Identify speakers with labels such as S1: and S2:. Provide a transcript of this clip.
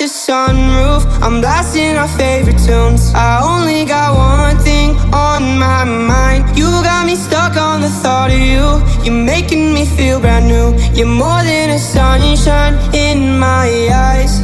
S1: the sunroof, I'm blasting our favorite tunes. I only got one thing on my mind. You got me stuck on the thought of you. You're making me feel brand new. You're more than a sunshine in my eyes.